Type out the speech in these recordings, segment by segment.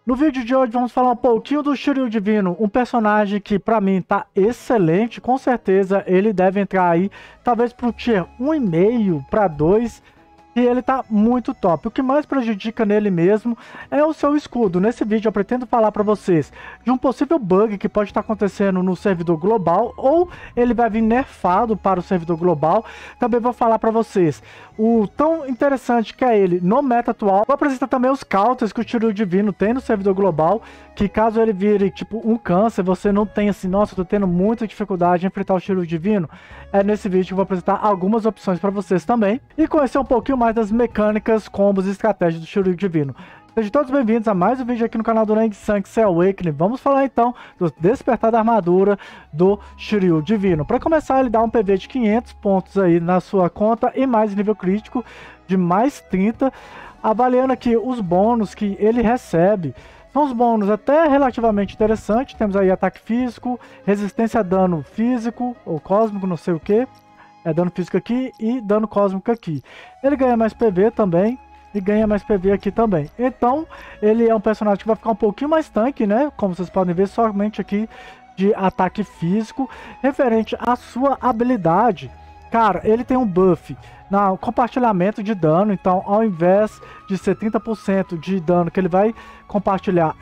No vídeo de hoje vamos falar um pouquinho do Shiryu Divino, um personagem que pra mim tá excelente, com certeza ele deve entrar aí, talvez pro tier 1,5 para 2, e ele tá muito top. O que mais prejudica nele mesmo é o seu escudo. Nesse vídeo eu pretendo falar para vocês de um possível bug que pode estar acontecendo no servidor global, ou ele vai vir nerfado para o servidor global. Também vou falar para vocês o tão interessante que é ele no meta atual. Vou apresentar também os counters que o Shiryu Divino tem no servidor global, que caso ele vire tipo um câncer, você não tem assim, nossa, eu tô tendo muita dificuldade em enfrentar o Shiryu Divino. É nesse vídeo que eu vou apresentar algumas opções para vocês também, e conhecer um pouquinho mais das mecânicas, combos e estratégias do Shiryu Divino. Sejam todos bem-vindos a mais um vídeo aqui no canal do Nang Sankse Awakening. Vamos falar então do despertar da armadura do Shiryu Divino. Para começar, ele dá um PV de 500 pontos aí na sua conta e mais nível crítico de mais 30. Avaliando aqui os bônus que ele recebe, são os bônus até relativamente interessantes. Temos aí ataque físico, resistência a dano físico ou cósmico, não sei o que. É dano físico aqui e dano cósmico aqui. Ele ganha mais PV também. E ganha mais PV aqui também. Então, ele é um personagem que vai ficar um pouquinho mais tanque, né? Como vocês podem ver, somente aqui de ataque físico. Referente à sua habilidade, cara, ele tem um buff no compartilhamento de dano. Então, ao invés de ser 30% de dano que ele vai compartilhar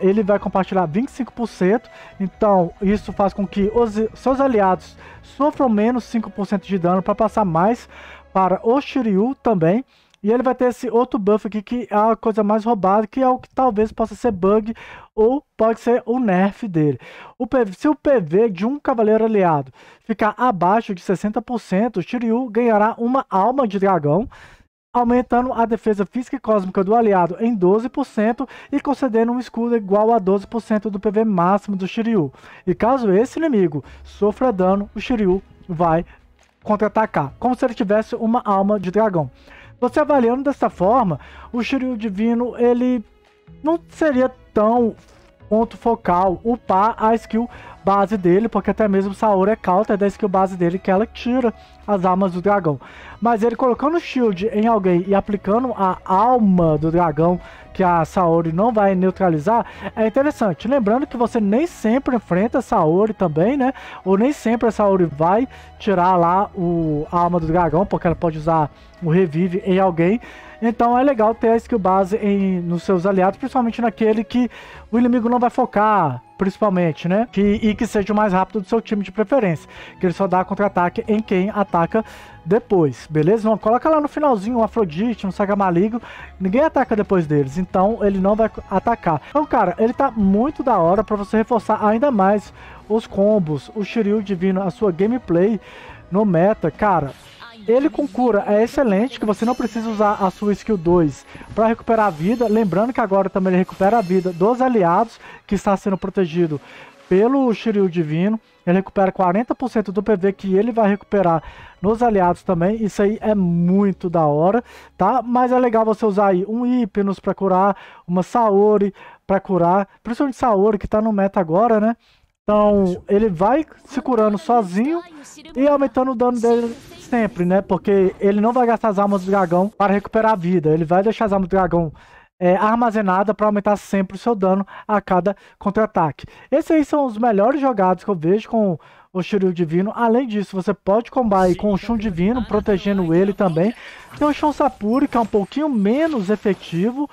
25%. Então, isso faz com que os seus aliados sofram menos 5% de dano para passar mais para o Shiryu também. E ele vai ter esse outro buff aqui, que é a coisa mais roubada, que é o que talvez possa ser bug, ou pode ser o nerf dele. Se o PV de um cavaleiro aliado ficar abaixo de 60%, o Shiryu ganhará uma alma de dragão, aumentando a defesa física e cósmica do aliado em 12% e concedendo um escudo igual a 12% do PV máximo do Shiryu. E caso esse inimigo sofra dano, o Shiryu vai contra-atacar, como se ele tivesse uma alma de dragão. Você avaliando dessa forma, o Shiryu Divino, ele não seria tão ponto focal upar a skill base dele, porque até mesmo Saori é counter da skill base dele, que ela tira as almas do dragão. Mas ele colocando o shield em alguém e aplicando a alma do dragão, que a Saori não vai neutralizar, é interessante. Lembrando que você nem sempre enfrenta a Saori também, né? Ou nem sempre a Saori vai tirar lá a alma do dragão, porque ela pode usar o revive em alguém. Então é legal ter a skill base nos seus aliados, principalmente naquele que o inimigo não vai focar, principalmente, né? E que seja o mais rápido do seu time de preferência. Que ele só dá contra-ataque em quem ataca depois, beleza? Não, coloca lá no finalzinho um Afrodite, um Saga Maligno, ninguém ataca depois deles, então ele não vai atacar. Então, cara, ele tá muito da hora pra você reforçar ainda mais os combos, o Shiryu Divino, a sua gameplay no meta, cara. Ele com cura é excelente, que você não precisa usar a sua skill 2 para recuperar a vida. Lembrando que agora também ele recupera a vida dos aliados, que está sendo protegido pelo Shiryu Divino. Ele recupera 40% do PV que ele vai recuperar nos aliados também. Isso aí é muito da hora, tá? Mas é legal você usar aí um Hypnos para curar, uma Saori para curar, principalmente Saori que tá no meta agora, né? Então ele vai se curando sozinho e aumentando o dano dele sempre, né? Porque ele não vai gastar as almas do dragão para recuperar a vida. Ele vai deixar as almas do dragão armazenadas para aumentar sempre o seu dano a cada contra-ataque. Esses aí são os melhores jogados que eu vejo com o Shiryu Divino. Além disso, você pode combar aí com o Shun Divino, protegendo ele também. Tem o Shun Sapuri, que é um pouquinho menos efetivo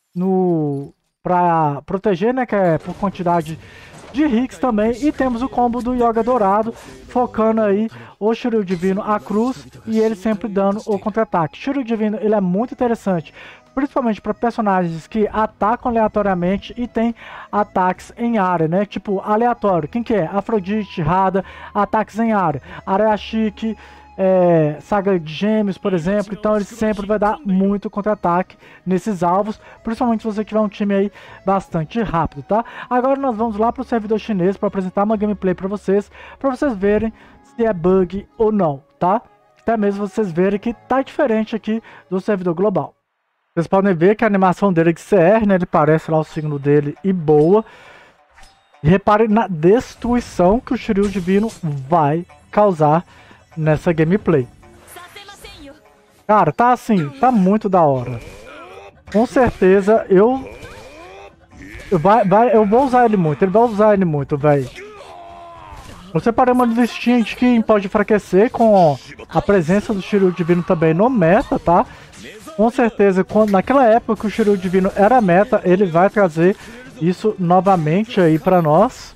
para proteger, né? Que é por quantidade de hits também. E temos o combo do Yoga Dourado, focando aí o Shiryu Divino a cruz e ele sempre dando o contra-ataque. Shiryu Divino, ele é muito interessante, principalmente para personagens que atacam aleatoriamente e tem ataques em área, né? Tipo, aleatório. Quem que é? Afrodite, Rada, ataques em área. Arashiki, Saga de Gêmeos, por exemplo. Então ele sempre vai dar muito contra-ataque nesses alvos, principalmente se você tiver um time aí bastante rápido, tá? Agora nós vamos lá para o servidor chinês para apresentar uma gameplay para vocês verem se é bug ou não, tá? Até mesmo vocês verem que tá diferente aqui do servidor global. Vocês podem ver que a animação dele é de CR, né? Ele parece lá o signo dele e boa. E reparem na destruição que o Shiryu Divino vai causar nessa gameplay. Cara, tá assim, tá muito da hora. Com certeza eu Eu vou usar ele muito, velho. Eu separei uma listinha de quem pode enfraquecer com a presença do Shiryu Divino também no meta, tá? Com certeza, naquela época que o Shiryu Divino era meta, ele vai trazer isso novamente aí pra nós.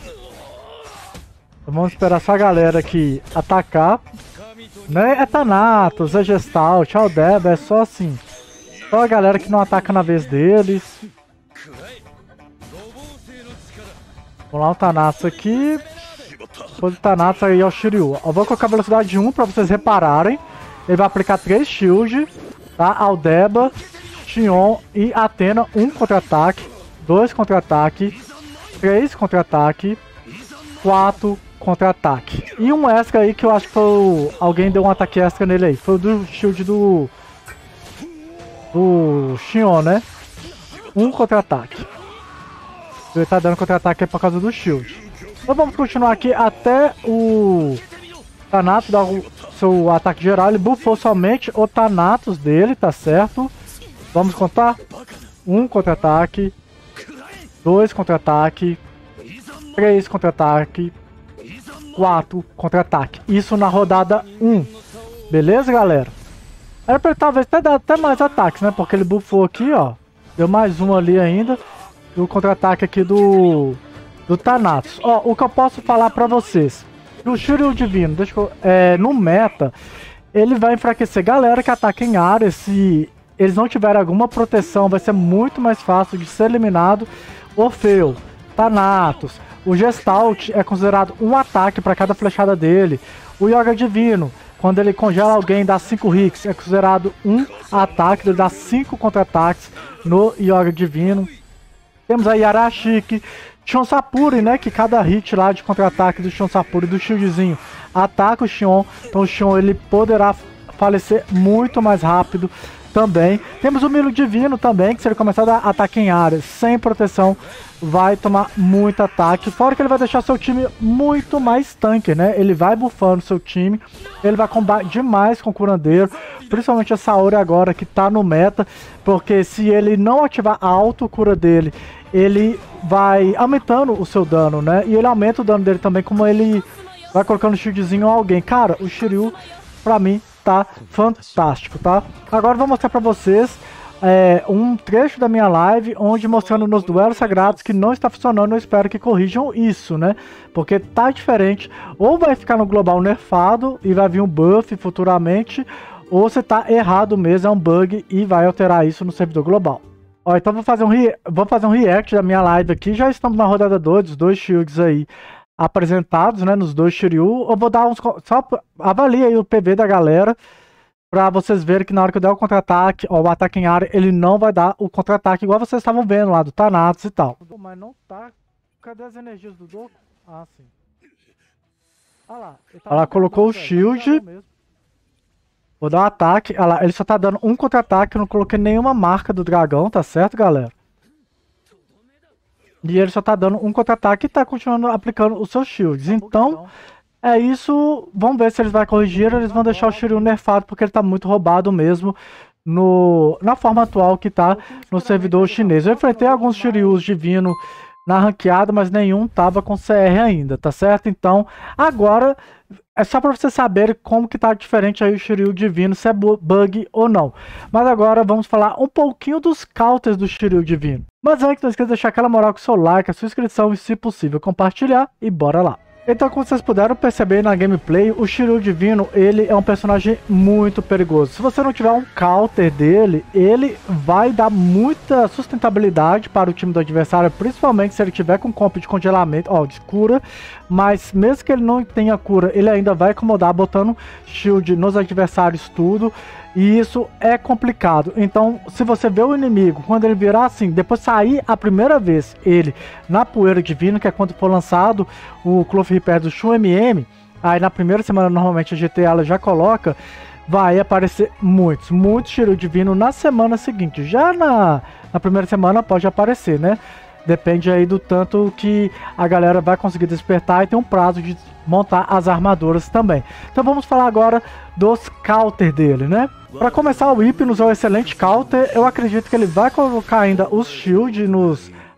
Vamos esperar só a galera aqui atacar. Né? É Thanatos, é Gestalt, é Aldeba, é só assim. Só a galera que não ataca na vez deles. Vamos lá, o Thanatos aqui. Depois do Thanatos aí é o Shiryu. Eu vou colocar a velocidade 1 pra vocês repararem. Ele vai aplicar 3 shield, tá? Aldeba, Xion e Athena. 1 contra-ataque, 2 contra-ataque, 3 contra-ataque, 4 contra-ataque. E um extra aí que eu acho que foi alguém deu um ataque extra nele aí. Foi o do shield do Xion, né? 1 contra-ataque. Ele tá dando contra-ataque por causa do shield. Então vamos continuar aqui até o Thanatos dar o seu ataque geral. Ele buffou somente o Thanatos dele, tá certo? Vamos contar? 1 contra-ataque, 2 contra-ataque, 3 contra-ataque, 4 contra-ataque. Isso na rodada 1. Beleza, galera? Era pra ele talvez até dar até mais ataques, né? Porque ele buffou aqui, ó. Deu mais um ali ainda. E o contra-ataque aqui do Thanatos. Ó, o que eu posso falar pra vocês. O Shiryu Divino, deixa eu, no meta, ele vai enfraquecer galera que ataca em área. Se eles não tiverem alguma proteção, vai ser muito mais fácil de ser eliminado. Orfeu, Thanatos, o Gestalt é considerado um ataque para cada flechada dele. O Yoga Divino, quando ele congela alguém, dá 5 hits, é considerado um ataque, ele dá 5 contra-ataques no Yoga Divino. Temos aí Arashiki, Shion Sapuri, né, que cada hit lá de contra-ataque do Shion Sapuri, do shieldzinho, ataca o Shion, então o Shion ele poderá falecer muito mais rápido também. Temos o Milo Divino também, que se ele começar a dar ataque em área sem proteção, vai tomar muito ataque, fora que ele vai deixar seu time muito mais tanque, né, ele vai buffando seu time, ele vai combater demais com o curandeiro, principalmente a Saori agora que tá no meta, porque se ele não ativar alto o cura dele, ele vai aumentando o seu dano, né? E ele aumenta o dano dele também, como ele vai colocando shieldzinho em alguém. Cara, o Shiryu, pra mim, tá fantástico, tá? Agora eu vou mostrar pra vocês um trecho da minha live, onde mostrando nos duelos sagrados que não está funcionando. Eu espero que corrijam isso, né? Porque tá diferente. Ou vai ficar no global nerfado e vai vir um buff futuramente, ou você tá errado mesmo, é um bug e vai alterar isso no servidor global. Ó, então vou fazer um react da minha live aqui. Já estamos na rodada 2, dos dois shields aí apresentados, né, nos dois Shiryu. Eu vou dar uns... Só avalie aí o PV da galera, pra vocês verem que na hora que eu der o contra-ataque, ó, o ataque em área, ele não vai dar o contra-ataque, igual vocês estavam vendo lá, do Thanatos e tal. Mas não tá... Cadê as energias do Doku? Ah, sim. Ah lá. Olha lá, colocou o shield. Vou dar um ataque. Olha lá, ele só tá dando um contra-ataque. Eu não coloquei nenhuma marca do dragão, tá certo, galera? E ele só tá dando um contra-ataque e tá continuando aplicando os seus shields. Então, é isso. Vamos ver se eles vão corrigir ou eles vão deixar o Shiryu nerfado, porque ele tá muito roubado mesmo na forma atual que tá no servidor chinês. Eu enfrentei alguns Shiryus divinos na ranqueada, mas nenhum tava com CR ainda, tá certo? Então, agora... É só para vocês saberem como que tá diferente aí o Shiryu Divino, se é bug ou não. Mas agora vamos falar um pouquinho dos counters do Shiryu Divino. Mas antes, não esqueça de deixar aquela moral com o seu like, a sua inscrição e, se possível, compartilhar. E bora lá. Então, como vocês puderam perceber na gameplay, o Shiryu Divino, ele é um personagem muito perigoso. Se você não tiver um counter dele, ele vai dar muita sustentabilidade para o time do adversário, principalmente se ele tiver com comp de congelamento, ó, de cura. Mas mesmo que ele não tenha cura, ele ainda vai incomodar botando shield nos adversários tudo. E isso é complicado. Então, se você vê o inimigo, quando ele virar assim, depois sair a primeira vez ele na poeira divina, que é quando for lançado o Cloth Repair do Shun MM, aí na primeira semana normalmente a GTA ela já coloca, vai aparecer muitos Shiryu divino na semana seguinte. Já na primeira semana pode aparecer, né? Depende aí do tanto que a galera vai conseguir despertar e tem um prazo de montar as armaduras também. Então vamos falar agora dos counter dele, né? Para começar, o Hypnos é um excelente counter. Eu acredito que ele vai colocar ainda os shield nos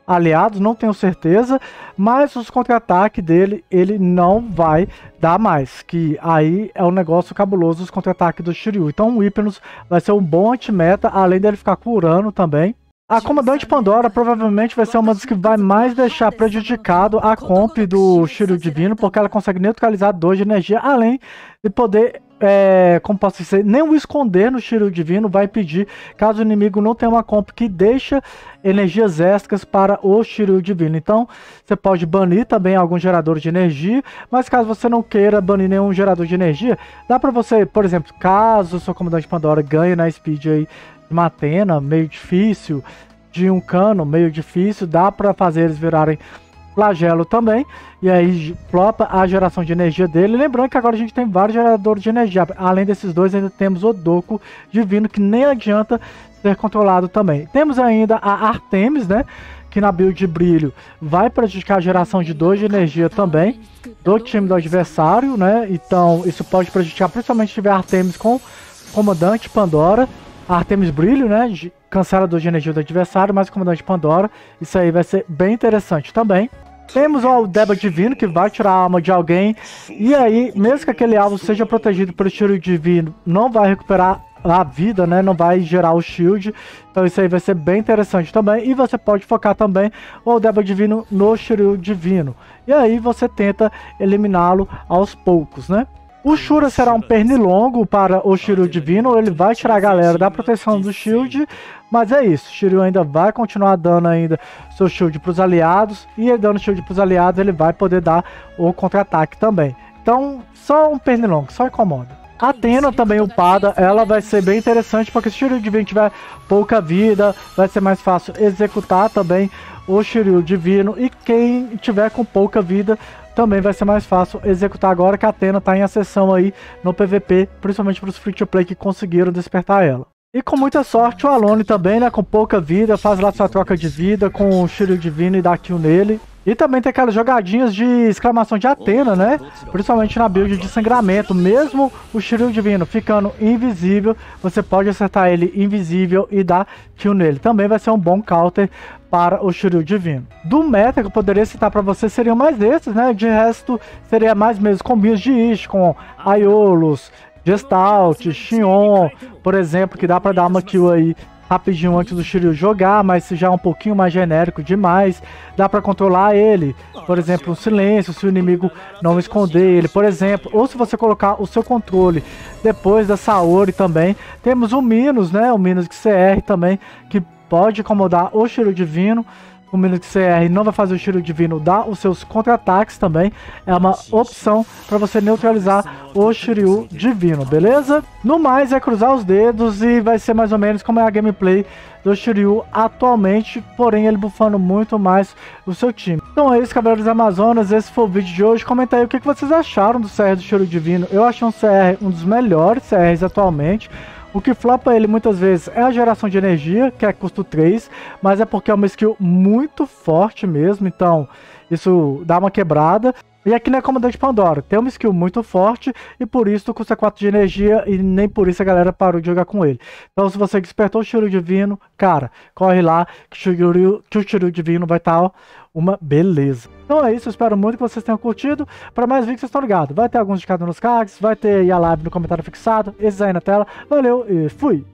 aliados, não tenho certeza, mas os contra-ataques dele, ele não vai dar mais, que aí é um negócio cabuloso os contra-ataques do Shiryu. Então o Hypnos vai ser um bom anti-meta, além dele ficar curando também. A Comandante Pandora provavelmente vai ser uma das que vai mais deixar prejudicado a comp do Shiryu Divino, porque ela consegue neutralizar 2 de energia, além de poder, como posso dizer, nem o esconder no Shiryu Divino vai impedir, caso o inimigo não tenha uma comp que deixa energias extras para o Shiryu Divino. Então, você pode banir também alguns geradores de energia, mas caso você não queira banir nenhum gerador de energia, dá para você, por exemplo, caso o seu Comandante Pandora ganhe na speed aí, uma Athena, meio difícil, de um Cano, meio difícil, dá para fazer eles virarem flagelo também, e aí flopa a geração de energia dele. Lembrando que agora a gente tem vários geradores de energia, além desses dois ainda temos o Doku Divino, que nem adianta ser controlado também. Temos ainda a Artemis, né, que na build de brilho vai prejudicar a geração de 2 de energia também do time do adversário, né, então isso pode prejudicar, principalmente se tiver Artemis com Comandante Pandora. A Artemis Brilho, né, cancela 2 de energia do adversário, mas o Comandante Pandora, isso aí vai ser bem interessante também. Temos o Aldeba Divino, que vai tirar a alma de alguém, e aí, mesmo que aquele alvo seja protegido pelo Shiryu Divino, não vai recuperar a vida, né, não vai gerar o shield, então isso aí vai ser bem interessante também, e você pode focar também o Aldeba Divino no Shiryu Divino, e aí você tenta eliminá-lo aos poucos, né. O Shura será um pernilongo para o Shiryu Divino, ele vai tirar a galera da proteção do shield, mas é isso, o Shiryu ainda vai continuar dando ainda seu shield para os aliados, e ele dando shield para os aliados ele vai poder dar o contra-ataque também. Então, só um pernilongo, só incomoda. A Athena também upada, ela vai ser bem interessante, porque se o Shiryu Divino tiver pouca vida, vai ser mais fácil executar também o Shiryu Divino, e quem tiver com pouca vida também vai ser mais fácil executar agora que a Athena está em ascensão aí no PVP, principalmente para os free-to-play que conseguiram despertar ela. E com muita sorte o Alone também, né, com pouca vida, faz lá sua troca de vida com o Shiryu Divino e dá kill nele. E também tem aquelas jogadinhas de exclamação de Athena, né? Principalmente na build de sangramento. Mesmo o Shiryu Divino ficando invisível, você pode acertar ele invisível e dar kill nele. Também vai ser um bom counter para o Shiryu Divino. Do meta que eu poderia citar para você seriam mais esses, né? De resto, seria mais mesmo combinhos de Ish, com Aiolos, Gestalt, Xion, por exemplo, que dá para dar uma kill aí rapidinho antes do Shiryu jogar, mas se já é um pouquinho mais genérico demais, dá para controlar ele, por exemplo, um silêncio, se o inimigo não esconder ele, por exemplo, ou se você colocar o seu controle depois da Saori também. Temos o Minos, né, o Minos XCR também, que pode incomodar o Shiryu Divino. O Minos XCR não vai fazer o Shiryu Divino dar os seus contra-ataques também. É uma opção para você neutralizar o Shiryu Divino, beleza? No mais é cruzar os dedos e vai ser mais ou menos como é a gameplay do Shiryu atualmente, porém ele bufando muito mais o seu time. Então é isso, Cavaleiros Amazonas, esse foi o vídeo de hoje. Comenta aí o que vocês acharam do CR do Shiryu Divino. Eu achei um CR um dos melhores CRs atualmente. O que flopa ele muitas vezes é a geração de energia, que é custo 3, mas é porque é uma skill muito forte mesmo, então isso dá uma quebrada. E aqui não é Comandante Pandora, tem uma skill muito forte e por isso custa 4 de energia e nem por isso a galera parou de jogar com ele. Então se você despertou o Shiryu Divino, cara, corre lá que o Shiryu Divino vai estar uma beleza. Então é isso, eu espero muito que vocês tenham curtido. Para mais vídeos vocês estão ligados, vai ter alguns indicados nos cards, vai ter aí a live no comentário fixado, esses aí na tela. Valeu e fui!